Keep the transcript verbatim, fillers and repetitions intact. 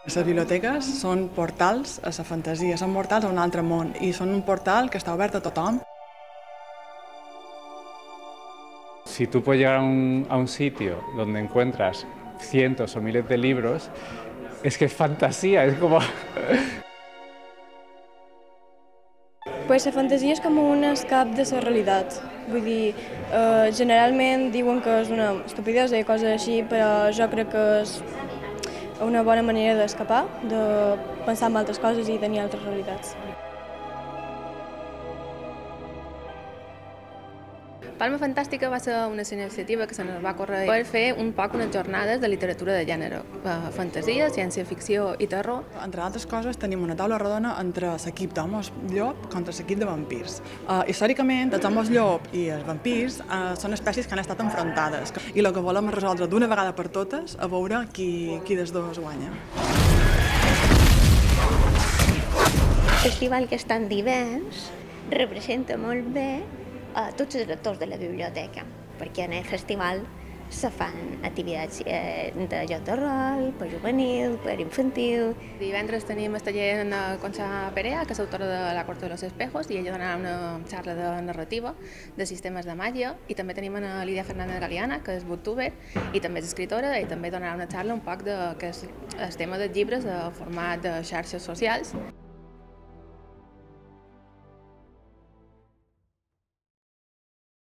Les biblioteques són portals a la fantasia, són portals a un altre món i són un portal que està obert a tothom. Si tú puedes llegar a un, a un sitio donde encuentras cientos o miles de libros, es que es fantasía, es como... Pues la fantasia és com un escap de la realitat. Vull dir, eh, generalment diuen que és una estupidesa i coses així, però jo crec que és una bona manera d'escapar, de pensar en altres coses i tenir altres realitats. Palma Fantàstica va ser una iniciativa que se nos va córrer per fer un poc unes jornades de literatura de gènere, fantasia, ciència-ficció i terror. Entre altres coses, tenim una taula rodona entre l'equip d'homes llop contra l'equip de vampirs. Uh, històricament, els homes llop i els vampirs uh, són espècies que han estat enfrontades i el que volem és resoldre d'una vegada per totes a veure qui, qui dels dos guanya. El festival, que és tan divers, representa molt bé a tots els lectors de la biblioteca, perquè en el festival se fan activitats eh, de joc de rol, per juvenil, per infantil. Divendres tenim el taller en Concha Perea, que és autora de La Corte de los Espejos, i ella donarà una xarra de narrativa de sistemes de màgia, i també tenim a Lídia Fernández Galeana, que és booktuber i també és escritora, i també donarà una xarra un poc de que és el tema dels llibres a format de xarxes socials.